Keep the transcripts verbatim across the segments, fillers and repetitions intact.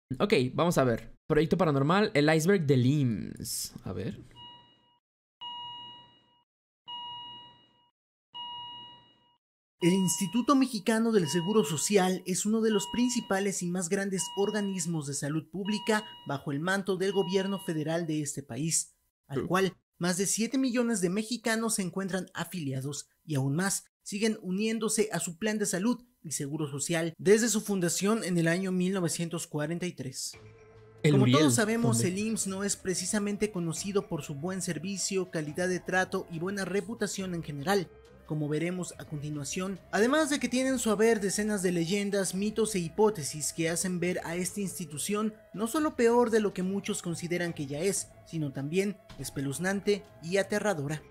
Ok, vamos a ver. Proyecto paranormal, el iceberg del I M S S. A ver. El Instituto Mexicano del Seguro Social es uno de los principales y más grandes organismos de salud pública bajo el manto del gobierno federal de este país, al cual más de siete millones de mexicanos se encuentran afiliados y aún más siguen uniéndose a su plan de salud y seguro social desde su fundación en el año mil novecientos cuarenta y tres. El Como todos Uriel, sabemos, ¿dónde? el I M S S no es precisamente conocido por su buen servicio, calidad de trato y buena reputación en general, como veremos a continuación, además de que tienen su haber decenas de leyendas, mitos e hipótesis que hacen ver a esta institución no solo peor de lo que muchos consideran que ya es, sino también espeluznante y aterradora.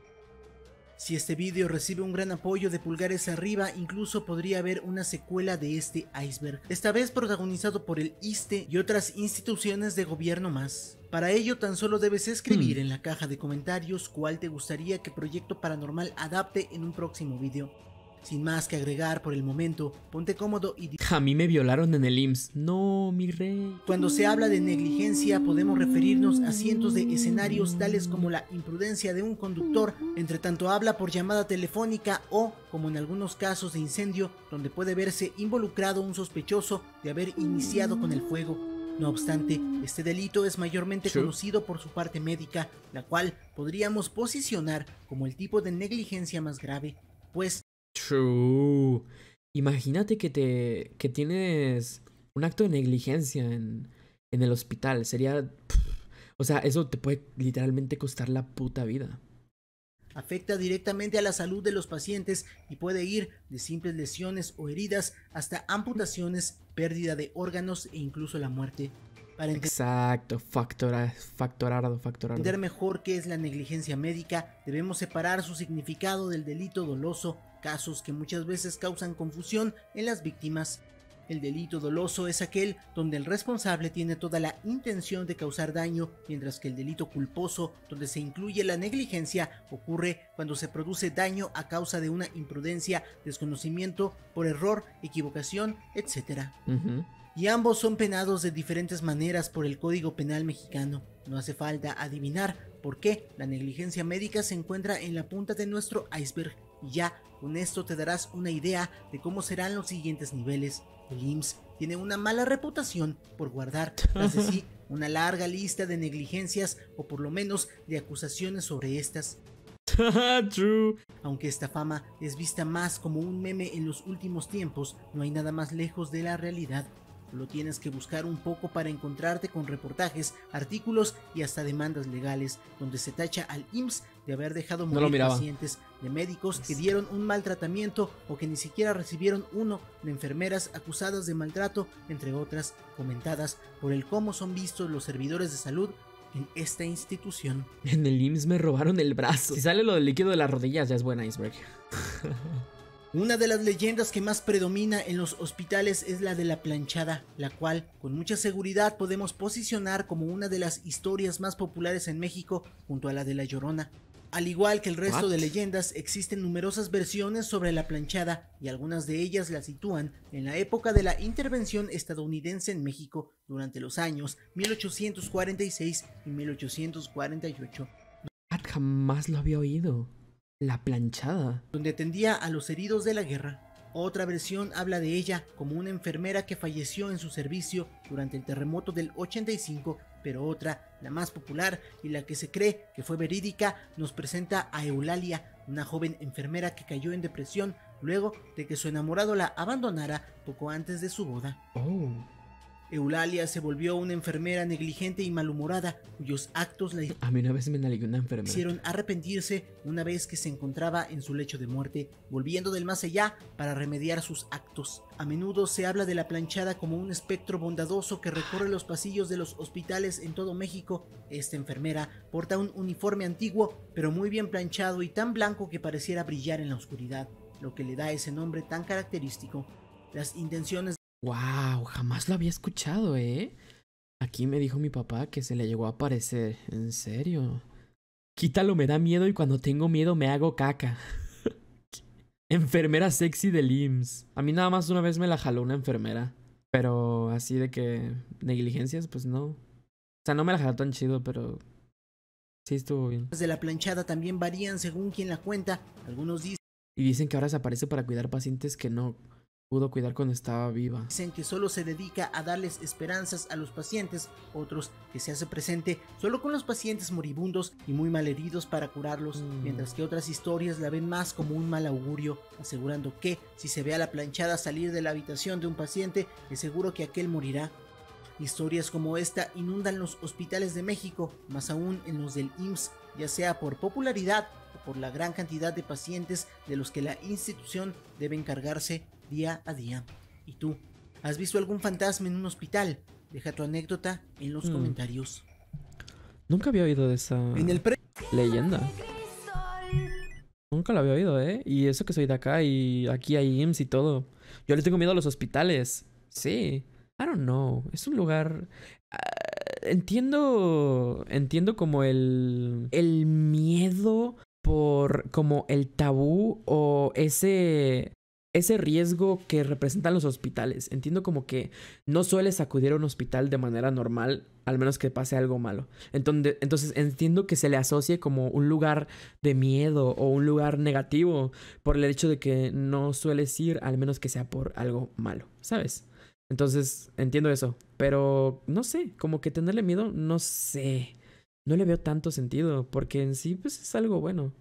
Si este vídeo recibe un gran apoyo de pulgares arriba, incluso podría haber una secuela de este iceberg, esta vez protagonizado por el ISSSTE y otras instituciones de gobierno más. Para ello tan solo debes escribir Hmm. en la caja de comentarios cuál te gustaría que Proyecto Paranormal adapte en un próximo vídeo. Sin más que agregar por el momento, ponte cómodo y... A mí me violaron en el I M S S. No, mi rey. Cuando se habla de negligencia podemos referirnos a cientos de escenarios tales como la imprudencia de un conductor entre tanto habla por llamada telefónica o, como en algunos casos de incendio, donde puede verse involucrado un sospechoso de haber iniciado con el fuego. No obstante, este delito es mayormente True. conocido por su parte médica, la cual podríamos posicionar como el tipo de negligencia más grave, pues True. Imagínate que te. que tienes un acto de negligencia en, en el hospital. Sería. Pff, o sea, eso te puede literalmente costar la puta vida. afecta directamente a la salud de los pacientes y puede ir de simples lesiones o heridas hasta amputaciones, pérdida de órganos e incluso la muerte. Para Exacto, factora, factorardo, factorardo. entender mejor qué es la negligencia médica, debemos separar su significado del delito doloso, casos que muchas veces causan confusión en las víctimas. El delito doloso es aquel donde el responsable tiene toda la intención de causar daño, mientras que el delito culposo, donde se incluye la negligencia, ocurre cuando se produce daño a causa de una imprudencia, desconocimiento, por error, equivocación, etcétera. Uh-huh. Y ambos son penados de diferentes maneras por el Código Penal mexicano. No hace falta adivinar por qué la negligencia médica se encuentra en la punta de nuestro iceberg, y ya con esto te darás una idea de cómo serán los siguientes niveles. El I M S S tiene una mala reputación por guardar tras de sí una larga lista de negligencias o por lo menos de acusaciones sobre estas. True. Aunque esta fama es vista más como un meme en los últimos tiempos, no hay nada más lejos de la realidad. Solo tienes que buscar un poco para encontrarte con reportajes, artículos y hasta demandas legales, donde se tacha al I M S S de haber dejado No lo morir miraba. pacientes, de médicos que dieron un mal tratamiento o que ni siquiera recibieron uno, de enfermeras acusadas de maltrato, entre otras, comentadas por el cómo son vistos los servidores de salud en esta institución. En el I M S S me robaron el brazo. Si sale lo del líquido de las rodillas, ya es buen iceberg. Una de las leyendas que más predomina en los hospitales es la de la planchada, la cual con mucha seguridad podemos posicionar como una de las historias más populares en México junto a la de La Llorona. Al igual que el resto What? de leyendas, existen numerosas versiones sobre la planchada y algunas de ellas la sitúan en la época de la intervención estadounidense en México durante los años mil ochocientos cuarenta y seis y mil ochocientos cuarenta y ocho. Jamás lo había oído. La planchada. Donde atendía a los heridos de la guerra. Otra versión habla de ella como una enfermera que falleció en su servicio durante el terremoto del ochenta y cinco, pero otra, la más popular y la que se cree que fue verídica, nos presenta a Eulalia, una joven enfermera que cayó en depresión luego de que su enamorado la abandonara poco antes de su boda. Oh. Eulalia se volvió una enfermera negligente y malhumorada, cuyos actos la A mí una vez me nalgué una enfermera. hicieron arrepentirse una vez que se encontraba en su lecho de muerte, volviendo del más allá para remediar sus actos. A menudo se habla de la planchada como un espectro bondadoso que recorre los pasillos de los hospitales en todo México. Esta enfermera porta un uniforme antiguo, pero muy bien planchado y tan blanco que pareciera brillar en la oscuridad, lo que le da ese nombre tan característico. Las intenciones Wow, jamás lo había escuchado, ¿eh? Aquí me dijo mi papá que se le llegó a aparecer. ¿En serio? Quítalo, me da miedo y cuando tengo miedo me hago caca. Enfermera sexy del I M S S. A mí nada más una vez me la jaló una enfermera. Pero así de que negligencias, pues no. O sea, no me la jaló tan chido, pero sí estuvo bien. De la planchada también varían según quien la cuenta. Algunos dicen Y dicen que ahora se aparece para cuidar pacientes que no pudo cuidar cuando estaba viva. Dicen que solo se dedica a darles esperanzas a los pacientes, otros que se hace presente solo con los pacientes moribundos y muy malheridos para curarlos, mm. mientras que otras historias la ven más como un mal augurio, asegurando que si se ve a la planchada salir de la habitación de un paciente, es seguro que aquel morirá. Historias como esta inundan los hospitales de México, más aún en los del I M S S, ya sea por popularidad o por la gran cantidad de pacientes de los que la institución debe encargarse día a día. ¿Y tú? ¿Has visto algún fantasma en un hospital? Deja tu anécdota en los hmm. comentarios. Nunca había oído de esa en el pre leyenda. Nunca la había oído, ¿eh? Y eso que soy de acá y aquí hay I M S S y todo. Yo le tengo miedo a los hospitales. Sí. I don't know. Es un lugar... Uh, entiendo... Entiendo como el... El miedo por como el tabú o ese... Ese riesgo que representan los hospitales. Entiendo como que no sueles acudir a un hospital de manera normal, al menos que pase algo malo. Entonces, entonces entiendo que se le asocie como un lugar de miedo o un lugar negativo por el hecho de que no sueles ir, al menos que sea por algo malo, ¿sabes? Entonces entiendo eso, pero no sé, como que tenerle miedo, no sé. No le veo tanto sentido, porque en sí pues es algo bueno.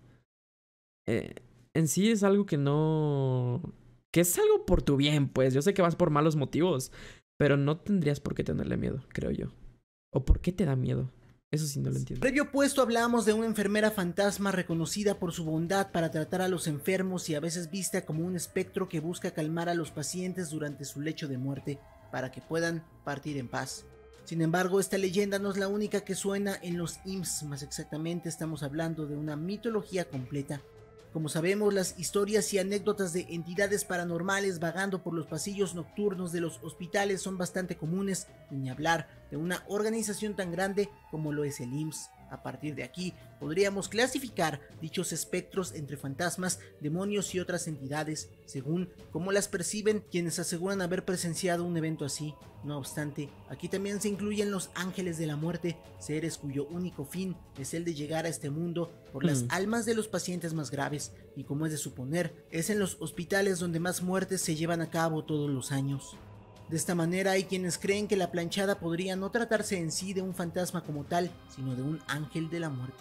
Eh... En sí es algo que no... Que es algo por tu bien, pues. Yo sé que vas por malos motivos, pero no tendrías por qué tenerle miedo, creo yo. ¿O por qué te da miedo? Eso sí no lo entiendo. Previo puesto hablamos de una enfermera fantasma reconocida por su bondad para tratar a los enfermos y a veces vista como un espectro que busca calmar a los pacientes durante su lecho de muerte para que puedan partir en paz. Sin embargo, esta leyenda no es la única que suena en los I M S S, más exactamente estamos hablando de una mitología completa. Como sabemos, las historias y anécdotas de entidades paranormales vagando por los pasillos nocturnos de los hospitales son bastante comunes, y ni hablar de una organización tan grande como lo es el I M S S. A partir de aquí, podríamos clasificar dichos espectros entre fantasmas, demonios y otras entidades, según cómo las perciben quienes aseguran haber presenciado un evento así. No obstante, aquí también se incluyen los ángeles de la muerte, seres cuyo único fin es el de llegar a este mundo por las mm. almas de los pacientes más graves, y como es de suponer, es en los hospitales donde más muertes se llevan a cabo todos los años. De esta manera hay quienes creen que la planchada podría no tratarse en sí de un fantasma como tal, sino de un ángel de la muerte.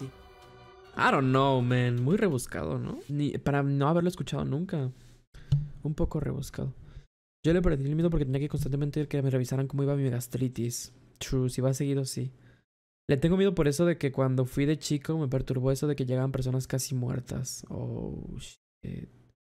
I don't know, man. Muy rebuscado, ¿no? Ni para no haberlo escuchado nunca. Un poco rebuscado. Yo le perdí el miedo porque tenía que constantemente que me revisaran cómo iba mi gastritis. True, si va seguido, sí. Le tengo miedo por eso de que cuando fui de chico me perturbó eso de que llegaban personas casi muertas. Oh, shit.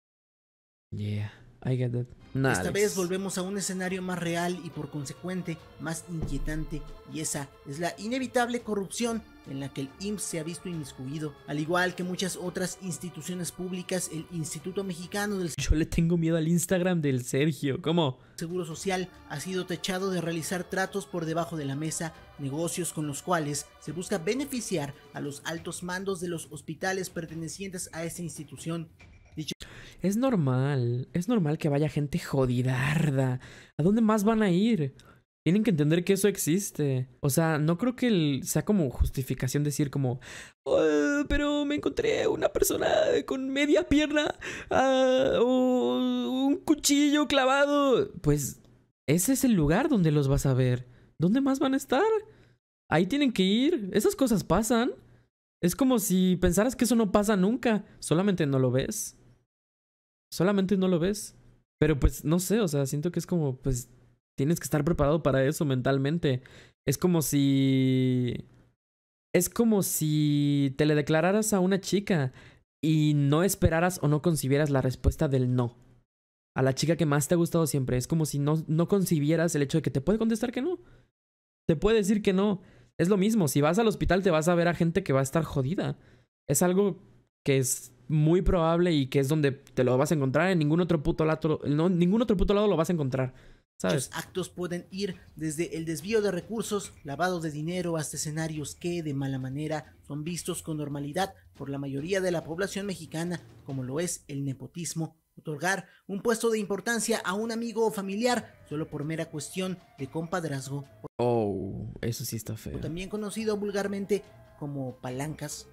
Yeah. I get that. Nah, Esta Alex. vez volvemos a un escenario más real y por consecuente más inquietante, y esa es la inevitable corrupción en la que el I M S S se ha visto inmiscuido. Al igual que muchas otras instituciones públicas, el Instituto Mexicano del Yo le tengo miedo al Instagram del Sergio. ¿Cómo? Seguro Social ha sido tachado de realizar tratos por debajo de la mesa, negocios con los cuales se busca beneficiar a los altos mandos de los hospitales pertenecientes a esta institución. Dicho Es normal, es normal que vaya gente jodidarda. ¿A dónde más van a ir? Tienen que entender que eso existe. O sea, no creo que el, sea como justificación decir como oh, pero me encontré una persona con media pierna uh, o un cuchillo clavado. Pues ese es el lugar donde los vas a ver. ¿Dónde más van a estar? Ahí tienen que ir. Esas cosas pasan. Es como si pensaras que eso no pasa nunca. Solamente no lo ves. Solamente no lo ves. Pero pues no sé, o sea, siento que es como pues tienes que estar preparado para eso mentalmente. Es como si... Es como si te le declararas a una chica y no esperaras o no concibieras la respuesta del no. A la chica que más te ha gustado siempre. Es como si no, no concibieras el hecho de que te puede contestar que no. Te puede decir que no. Es lo mismo. Si vas al hospital te vas a ver a gente que va a estar jodida. Es algo que es muy probable y que es donde te lo vas a encontrar. En ningún otro puto lado, no, ningún otro puto lado lo vas a encontrar. ¿Sabes? Muchos actos pueden ir desde el desvío de recursos, lavado de dinero, hasta escenarios que, de mala manera, son vistos con normalidad por la mayoría de la población mexicana, como lo es el nepotismo otorgar un puesto de importancia a un amigo o familiar solo por mera cuestión de compadrazgo, Oh, eso sí está o feo. también conocido vulgarmente como palancas.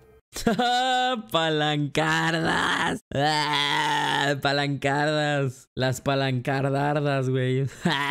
Palancardas. Ah, palancardas. Las palancardardas, güey.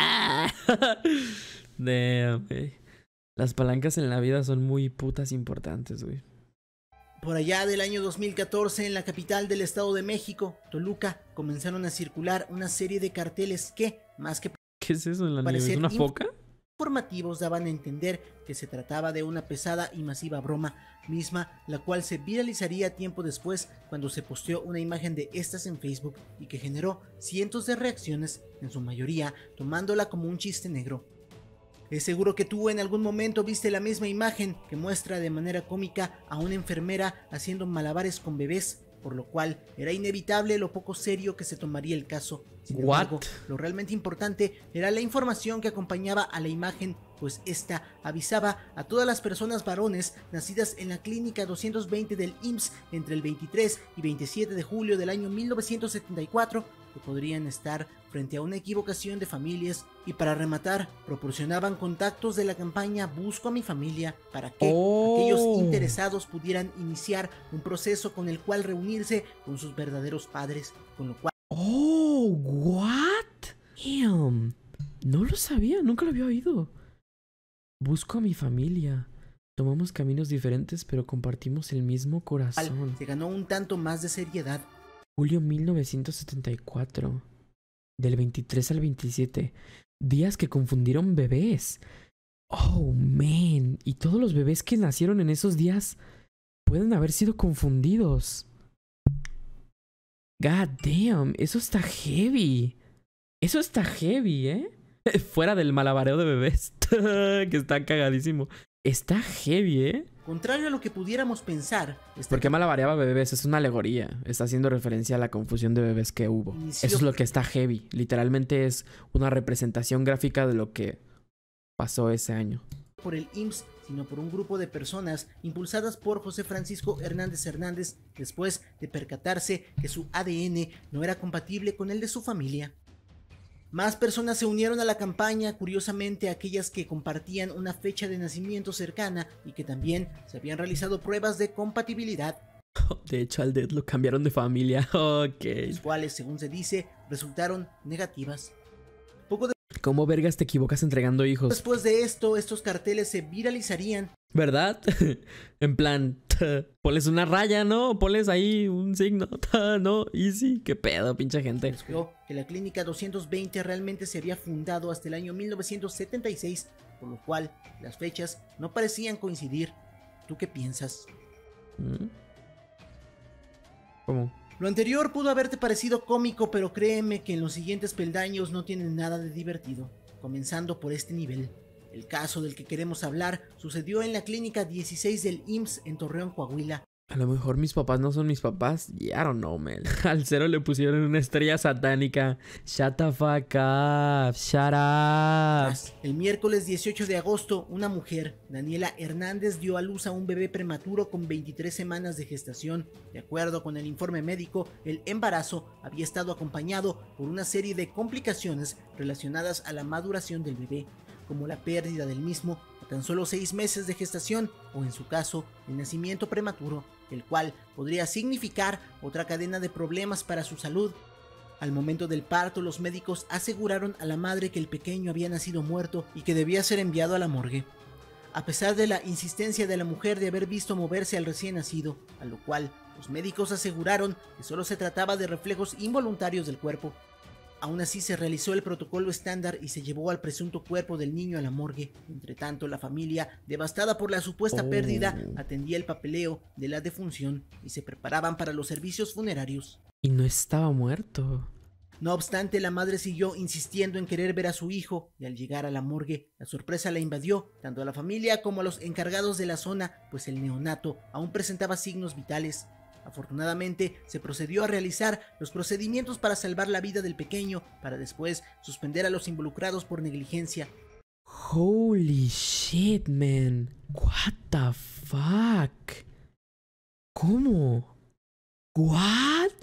Damn, güey. Las palancas en la vida son muy putas importantes, güey. Por allá del año dos mil catorce, en la capital del Estado de México, Toluca, comenzaron a circular una serie de carteles que, más que ¿Qué es eso en la nieve? ¿Es parecer una foca? informativos, daban a entender que se trataba de una pesada y masiva broma, misma la cual se viralizaría tiempo después cuando se posteó una imagen de estas en Facebook y que generó cientos de reacciones, en su mayoría tomándola como un chiste negro. Es seguro que tú en algún momento viste la misma imagen que muestra de manera cómica a una enfermera haciendo malabares con bebés, por lo cual era inevitable lo poco serio que se tomaría el caso. Sin embargo, lo realmente importante era la información que acompañaba a la imagen, pues esta avisaba a todas las personas varones nacidas en la clínica doscientos veinte del I M S S entre el veintitrés y veintisiete de julio del año mil novecientos setenta y cuatro que podrían estar frente a una equivocación de familias, y para rematar proporcionaban contactos de la campaña Busco a mi familia para que Oh. aquellos interesados pudieran iniciar un proceso con el cual reunirse con sus verdaderos padres, con lo cual Oh, what? Damn. No lo sabía, nunca lo había oído. Busco a mi familia. Tomamos caminos diferentes, pero compartimos el mismo corazón. se ganó un tanto más de seriedad. Julio mil novecientos setenta y cuatro. Del veintitrés al veintisiete. Días que confundieron bebés. Oh, man. Y todos los bebés que nacieron en esos días pueden haber sido confundidos. God damn. Eso está heavy. Eso está heavy, ¿eh? Fuera del malabareo de bebés. Que está cagadísimo. Está heavy, ¿eh? Contrario a lo que pudiéramos pensar, esta ¿Por qué malabareaba bebés? Es una alegoría. Está haciendo referencia a la confusión de bebés que hubo. Inició- Eso es lo que está heavy. Literalmente es una representación gráfica de lo que pasó ese año. por el I M S S, sino por un grupo de personas impulsadas por José Francisco Hernández Hernández, después de percatarse que su A D N no era compatible con el de su familia. Más personas se unieron a la campaña, curiosamente aquellas que compartían una fecha de nacimiento cercana y que también se habían realizado pruebas de compatibilidad, De hecho, al Dead lo cambiaron de familia. Ok. las cuales, según se dice, resultaron negativas. Poco ¿Cómo vergas te equivocas entregando hijos? después de esto, estos carteles se viralizarían, ¿Verdad? En plan, ponles una raya, ¿no? Ponles ahí un signo. No, easy. ¿Qué pedo, pinche gente? descubrió que la clínica doscientos veinte realmente se había fundado hasta el año mil novecientos setenta y seis, por lo cual las fechas no parecían coincidir. ¿Tú qué piensas? ¿Mm? ¿Cómo? Lo anterior pudo haberte parecido cómico, pero créeme que en los siguientes peldaños no tienen nada de divertido, comenzando por este nivel. El caso del que queremos hablar sucedió en la clínica dieciséis del I M S S en Torreón, Coahuila. A lo mejor mis papás no son mis papás. Yeah, I don't know, man. Al cero le pusieron una estrella satánica. Shut the fuck up. Shut up. El miércoles dieciocho de agosto, una mujer, Daniela Hernández, dio a luz a un bebé prematuro con veintitrés semanas de gestación. De acuerdo con el informe médico, el embarazo había estado acompañado por una serie de complicaciones relacionadas a la maduración del bebé, como la pérdida del mismo a tan solo seis meses de gestación, o en su caso, el nacimiento prematuro, el cual podría significar otra cadena de problemas para su salud. Al momento del parto, los médicos aseguraron a la madre que el pequeño había nacido muerto y que debía ser enviado a la morgue, a pesar de la insistencia de la mujer de haber visto moverse al recién nacido, a lo cual los médicos aseguraron que solo se trataba de reflejos involuntarios del cuerpo. Aún así se realizó el protocolo estándar y se llevó al presunto cuerpo del niño a la morgue. Entre tanto, la familia, devastada por la supuesta Oh. pérdida, atendía el papeleo de la defunción y se preparaban para los servicios funerarios. Y no estaba muerto. No obstante, la madre siguió insistiendo en querer ver a su hijo, y al llegar a la morgue, la sorpresa la invadió tanto a la familia como a los encargados de la zona, pues el neonato aún presentaba signos vitales. Afortunadamente, se procedió a realizar los procedimientos para salvar la vida del pequeño, para después suspender a los involucrados por negligencia. Holy shit, man. What the fuck? ¿Cómo? What?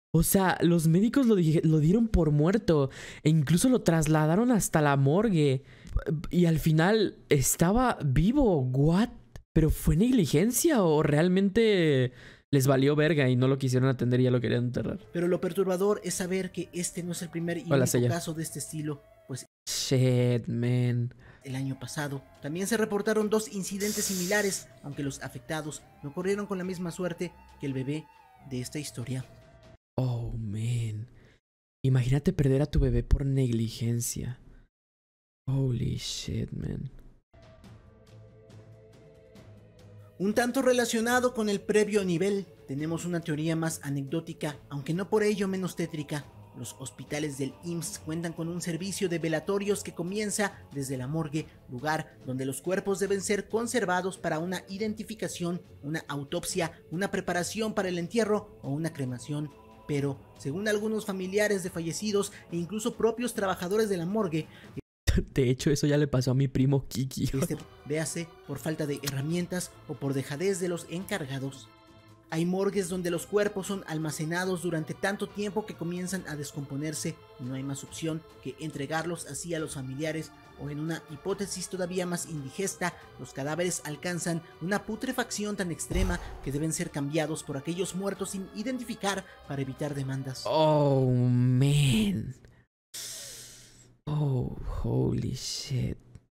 O sea, los médicos lo, di lo dieron por muerto e incluso lo trasladaron hasta la morgue. Y al final estaba vivo. ¿What? ¿Pero fue negligencia o realmente les valió verga y no lo quisieron atender y ya lo querían enterrar? Pero lo perturbador es saber que este no es el primer y Hola, único caso de este estilo, pues shit, man. el año pasado también se reportaron dos incidentes similares, aunque los afectados no corrieron con la misma suerte que el bebé de esta historia. Oh, man. Imagínate perder a tu bebé por negligencia. Holy shit, man. Un tanto relacionado con el previo nivel, tenemos una teoría más anecdótica, aunque no por ello menos tétrica. Los hospitales del I M S S cuentan con un servicio de velatorios que comienza desde la morgue, lugar donde los cuerpos deben ser conservados para una identificación, una autopsia, una preparación para el entierro o una cremación. Pero, según algunos familiares de fallecidos e incluso propios trabajadores de la morgue, de hecho eso ya le pasó a mi primo Kiki. Este, véase por falta de herramientas o por dejadez de los encargados. Hay morgues donde los cuerpos son almacenados durante tanto tiempo que comienzan a descomponerse y no hay más opción que entregarlos así a los familiares, o en una hipótesis todavía más indigesta, los cadáveres alcanzan una putrefacción tan extrema que deben ser cambiados por aquellos muertos sin identificar para evitar demandas. Oh, man. Oh, holy shit.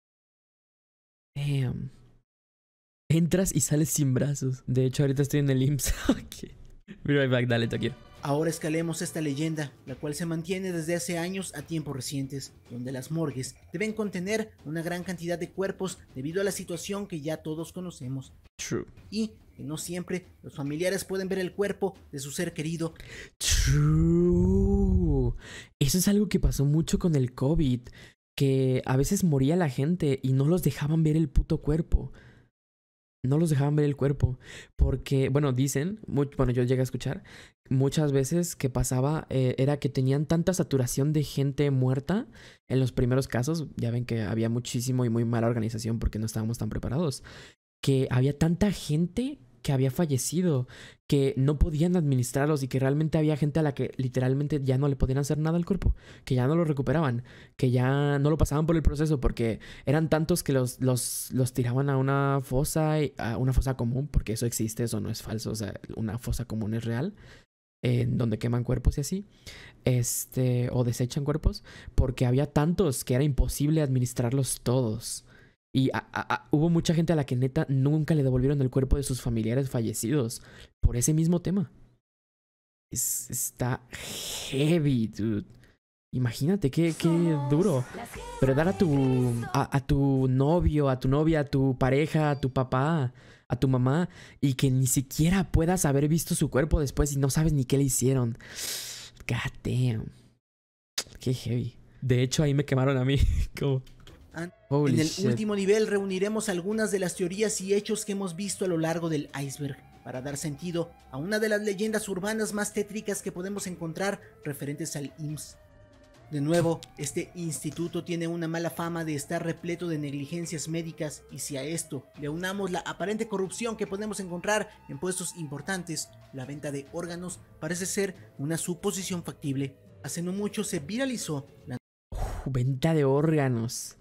Damn. Entras y sales sin brazos. De hecho, ahorita estoy en el I M S S. Okay. Be right back, dale, Tokio. Ahora escalemos esta leyenda, la cual se mantiene desde hace años a tiempos recientes, donde las morgues deben contener una gran cantidad de cuerpos debido a la situación que ya todos conocemos. True. Y que no siempre los familiares pueden ver el cuerpo de su ser querido. True. Eso es algo que pasó mucho con el COVID, que a veces moría la gente y no los dejaban ver el puto cuerpo. No los dejaban ver el cuerpo porque, bueno, dicen, muy, bueno, yo llegué a escuchar muchas veces que pasaba eh, era que tenían tanta saturación de gente muerta en los primeros casos. Ya ven que había muchísimo y muy mala organización porque no estábamos tan preparados, que había tanta gente que había fallecido que no podían administrarlos y que realmente había gente a la que literalmente ya no le podían hacer nada al cuerpo, que ya no lo recuperaban, que ya no lo pasaban por el proceso porque eran tantos que los, los, los tiraban a una fosa, a una fosa común, porque eso existe, eso no es falso, o sea, una fosa común es real, en donde queman cuerpos y así, este, o desechan cuerpos, porque había tantos que era imposible administrarlos todos. Y a, a, a, hubo mucha gente a la que neta nunca le devolvieron el cuerpo de sus familiares fallecidos por ese mismo tema. Es, está heavy, dude. Imagínate qué, qué duro. Pero dar a tu, a, a tu novio, a tu novia, a tu pareja, a tu papá, a tu mamá, y que ni siquiera puedas haber visto su cuerpo después y no sabes ni qué le hicieron. God damn. Qué heavy. De hecho, ahí me quemaron a mí. Como... Holy en el shit. último nivel reuniremos algunas de las teorías y hechos que hemos visto a lo largo del iceberg para dar sentido a una de las leyendas urbanas más tétricas que podemos encontrar referentes al I M S S. De nuevo, este instituto tiene una mala fama de estar repleto de negligencias médicas, y si a esto le unamos la aparente corrupción que podemos encontrar en puestos importantes, la venta de órganos parece ser una suposición factible. Hace no mucho se viralizó la venta de órganos.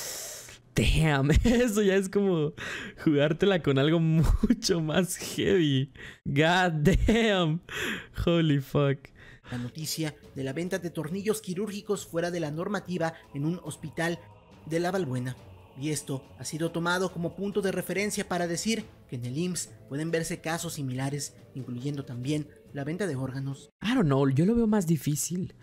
Damn, eso ya es como jugártela con algo mucho más heavy. God damn. Holy fuck. La noticia de la venta de tornillos quirúrgicos fuera de la normativa en un hospital de La Valbuena. Y esto ha sido tomado como punto de referencia para decir que en el I M S S pueden verse casos similares, incluyendo también la venta de órganos. I don't know, yo lo veo más difícil.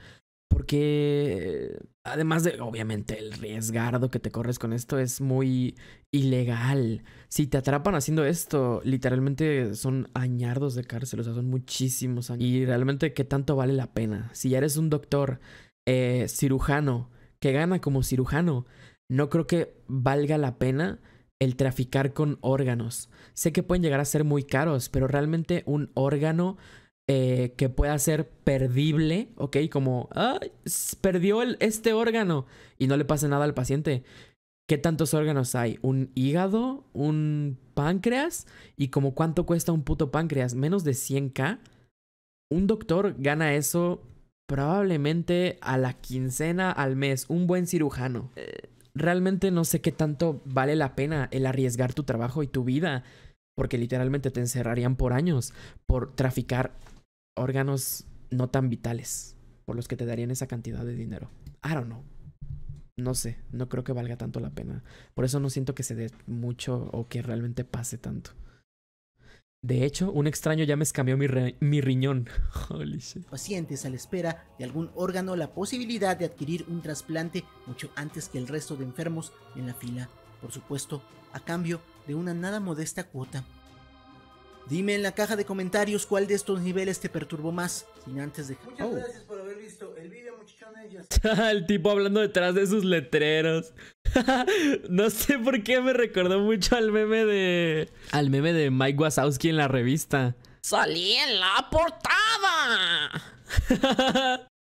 Porque además de, obviamente, el riesgardo que te corres con esto es muy ilegal. Si te atrapan haciendo esto, literalmente son añardos de cárcel, o sea, son muchísimos años. Y realmente, ¿qué tanto vale la pena? Si ya eres un doctor eh, cirujano que gana como cirujano, no creo que valga la pena el traficar con órganos. Sé que pueden llegar a ser muy caros, pero realmente un órgano... Eh, que pueda ser perdible, ¿ok? Como, ah, perdió el, este órgano y no le pasa nada al paciente. ¿Qué tantos órganos hay? ¿Un hígado? ¿Un páncreas? ¿Y como cuánto cuesta un puto páncreas? ¿Menos de cien K? Un doctor gana eso probablemente a la quincena, al mes. Un buen cirujano. Eh, realmente no sé qué tanto vale la pena el arriesgar tu trabajo y tu vida. Porque literalmente te encerrarían por años por traficar órganos no tan vitales. Por los que te darían esa cantidad de dinero. I don't know. No sé, no creo que valga tanto la pena. Por eso no siento que se dé mucho o que realmente pase tanto. De hecho, un extraño ya me escameó mi, mi riñón. Holy shit. Pacientes a la espera de algún órgano la posibilidad de adquirir un trasplante mucho antes que el resto de enfermos en la fila. Por supuesto, a cambio de una nada modesta cuota. Dime en la caja de comentarios cuál de estos niveles te perturbó más. Sin antes de... Muchas oh. gracias por haber visto el video, muchachones. El tipo hablando detrás de sus letreros. No sé por qué me recordó mucho al meme de... Al meme de Mike Wazowski en la revista. ¡Salí en la portada!